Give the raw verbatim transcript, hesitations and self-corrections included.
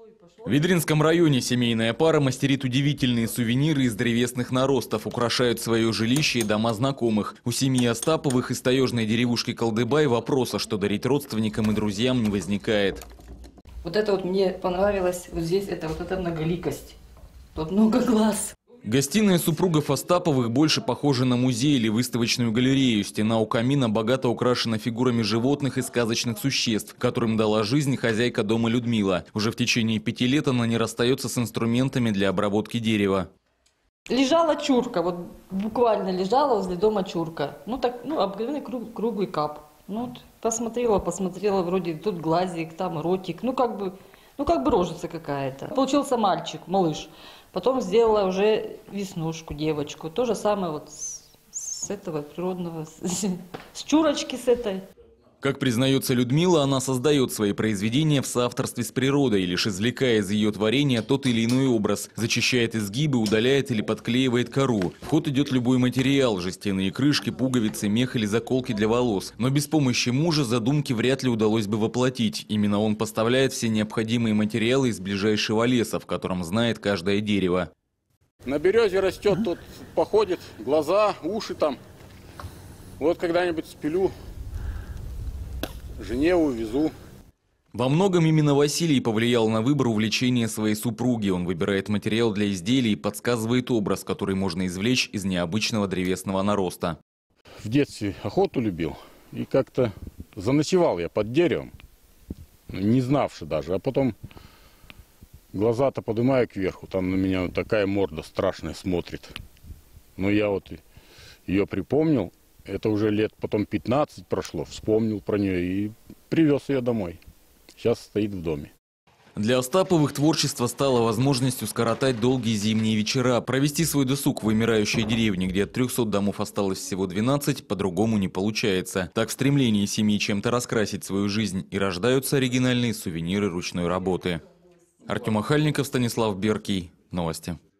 В Ведринском районе семейная пара мастерит удивительные сувениры из древесных наростов, украшают свое жилище и дома знакомых. У семьи Остаповых из таежной деревушки Колдыбай вопроса, что дарить родственникам и друзьям, не возникает. Вот это вот мне понравилось, вот здесь это вот эта многоликость. Тут много глаз. Гостиная супругов Остаповых больше похожа на музей или выставочную галерею. Стена у камина богато украшена фигурами животных и сказочных существ, которым дала жизнь хозяйка дома Людмила. Уже в течение пяти лет она не расстается с инструментами для обработки дерева. Лежала чурка, вот буквально лежала возле дома чурка. Ну так, ну обыкновенный круг, круглый кап. Ну вот посмотрела, посмотрела, вроде тут глазик, там ротик, ну как бы, ну как бы рожица какая-то. Получился мальчик, малыш. Потом сделала уже веснушку, девочку. То же самое вот с, с этого природного, с, с чурочки с этой. Как признается Людмила, она создает свои произведения в соавторстве с природой, лишь извлекая из ее творения тот или иной образ, зачищает изгибы, удаляет или подклеивает кору. В ход идет любой материал – жестяные крышки, пуговицы, мех или заколки для волос. Но без помощи мужа задумки вряд ли удалось бы воплотить. Именно он поставляет все необходимые материалы из ближайшего леса, в котором знает каждое дерево. На березе растет, тут походит, глаза, уши там. Вот когда-нибудь спилю. Жене увезу. Во многом именно Василий повлиял на выбор увлечения своей супруги. Он выбирает материал для изделий и подсказывает образ, который можно извлечь из необычного древесного нароста. В детстве охоту любил. И как-то заночевал я под деревом, не знавши даже. А потом глаза-то поднимаю кверху, там на меня вот такая морда страшная смотрит. Но я вот ее припомнил. Это уже лет потом пятнадцать прошло, вспомнил про нее и привез ее домой. Сейчас стоит в доме. Для Остаповых творчество стало возможностью скоротать долгие зимние вечера, провести свой досуг в вымирающей деревне, где от трёхсот домов осталось всего двенадцать, по-другому не получается. Так в стремлении семьи чем-то раскрасить свою жизнь и рождаются оригинальные сувениры ручной работы. Артем Охальников, Станислав Беркий. Новости.